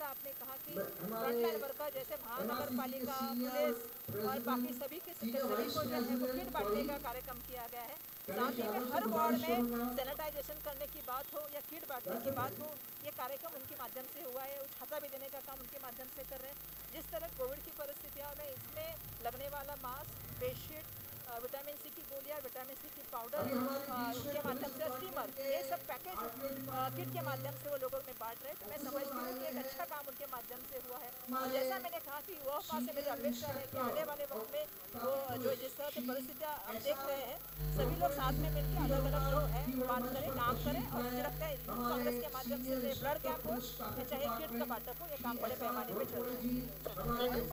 आपने कहा कि फ्रंटलाइन वर्कर जैसे महानगर पालिका, पुलिस और बाकी सभी को जो है वो किट बांटने का कार्यक्रम किया गया है। साथ ही में हर वार्ड में सैनिटाइजेशन करने की बात हो या किट बांटने की बात हो, ये कार्यक्रम उनके माध्यम से हुआ है। छाता भी देने का काम उनके माध्यम से कर रहे हैं। जिस तरह कोविड की परिस्थितियों में इसमें लगने वाला mask, face sheet, vitamin C की गोलियां, विटामिन सी की पाउडर, उनके माध्यम से स्टीमर, ये सब पैकेज किट के माध्यम से वो लोगों में बांट रहे हैं। तो मैं समझती हूँ कि एक अच्छा काम उनके माध्यम से हुआ है। और जैसा मैंने कहा कि युवाओं से मेरी अपेक्षा है कि आने वाले वक्त में वो जो जिस तरह से परिस्थितियाँ हम देख रहे हैं, सभी लोग साथ में मिलकर अलग अलग जो है बात करें, काम करें। और मुझे लगता है यूथ कांग्रेस के माध्यम से ब्लड कैंप हो या चाहे किट का बांटअप हो, ये काम बड़े पैमाने पर चल रहा है।